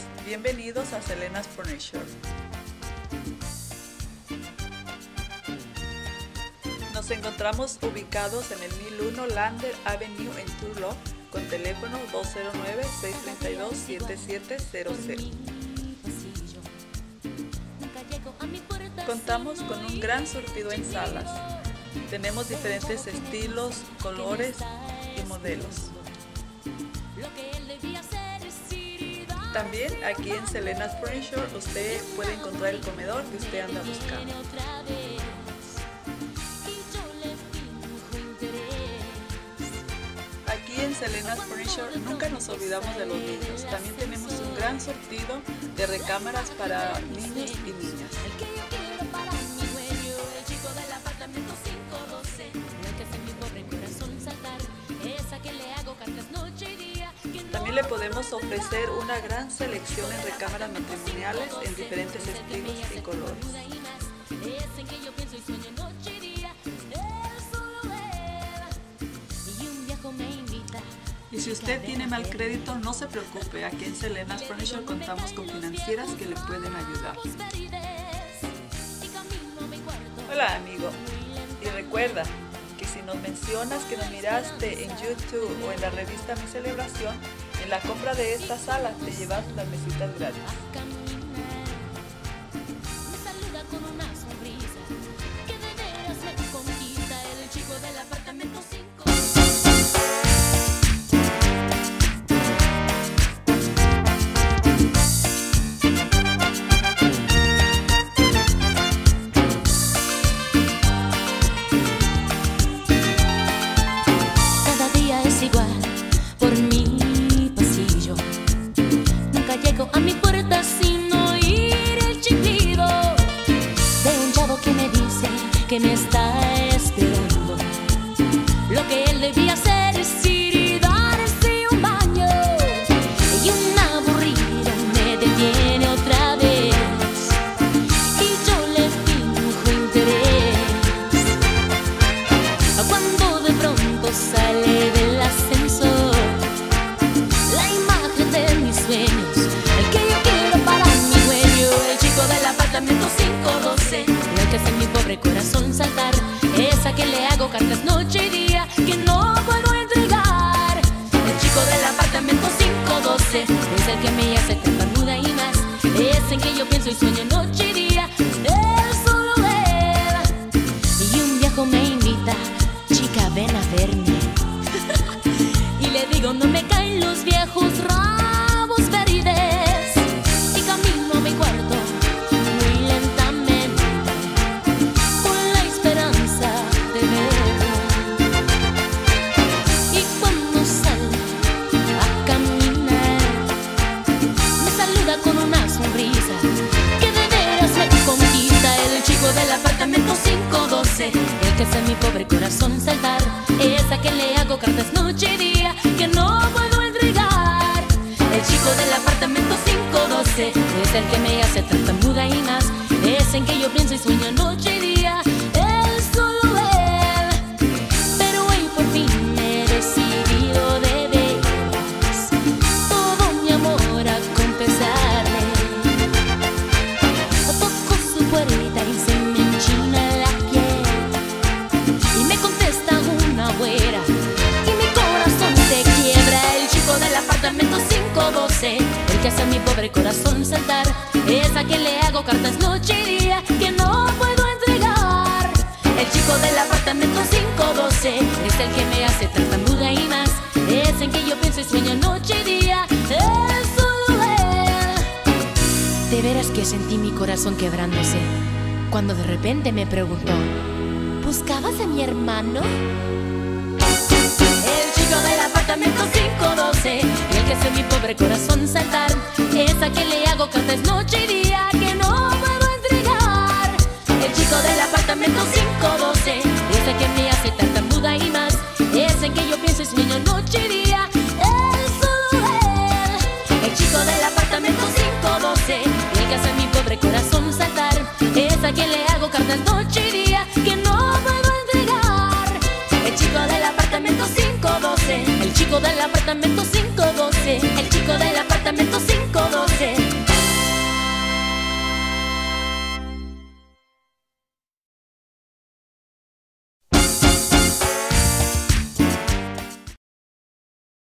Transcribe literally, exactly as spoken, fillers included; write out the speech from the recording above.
bienvenidos a Selena's Furniture. Nos encontramos ubicados en el mil uno Lander Avenue en Turlock con teléfono dos cero nueve, seis tres dos, siete siete cero cero. Contamos con un gran surtido en salas. Tenemos diferentes estilos, colores y modelos. También aquí en Selena's Furniture usted puede encontrar el comedor que usted anda buscando. Aquí en Selena's Furniture nunca nos olvidamos de los niños. También tenemos un gran surtido de recámaras para niños y niñas. También le podemos ofrecer una gran selección en recámaras matrimoniales en diferentes estilos y colores. Y si usted tiene mal crédito, no se preocupe, aquí en Selena's Furniture contamos con financieras que le pueden ayudar. Hola amigo, y recuerda que si nos mencionas que nos miraste en YouTube o en la revista Mi Celebración, en la compra de esta sala te llevas las mesitas gratis. A mi puerta sin oír el chiflido de un chavo que me dice que me está esperando. Lo que él debía hacer es ir y darse un baño, y una aburrida me detiene otra vez y yo le finjo interés. Cuando de pronto sale del ascensor la imagen de mis sueños, cinco doce, lo que hace mi pobre corazón saltar, esa que le hago cartas noche y día que no puedo entregar. El chico del apartamento cinco doce es el que me hace tartamuda y más, es en que yo pienso y sueño noche y día, él, solo él. Y un viejo me invita, chica ven a verme y le digo no me caen los viejos rabos verdes, y camino a mi cuarto del apartamento cinco doce, el que hace mi pobre corazón saltar, esa que le hago cartas noche y día que no puedo entregar. El chico del apartamento cinco doce es el que me hace tartamuda y más, es en que yo pienso y sueño noche y día, él, solo él. Pero hoy por fin me he decidido de veras todo mi amor a confesarle. Toco su puerta y se y mi corazón se quiebra. El chico del apartamento cinco doce, el que hace a mi pobre corazón saltar, es a quien le hago cartas noche y día que no puedo entregar. El chico del apartamento cinco doce es el que me hace tartamuda y más, es en que yo pienso y sueño noche y día, es solo él. De veras que sentí mi corazón quebrándose cuando de repente me preguntó: ¿buscabas a mi hermano? El chico del apartamento cinco doce, el que hace mi pobre corazón saltar, es a quien le hago cartas noche y día que no puedo entregar. El chico del apartamento cinco doce es el que me hace tartamuda y más, es en que yo pienso y sueño noche y día, él, solo él. El chico del apartamento cinco doce, el que hace mi pobre corazón saltar, es a quien le hago cartas noche y día que no puedo entregar. El chico del apartamento cinco doce, el chico del apartamento cinco doce, el chico del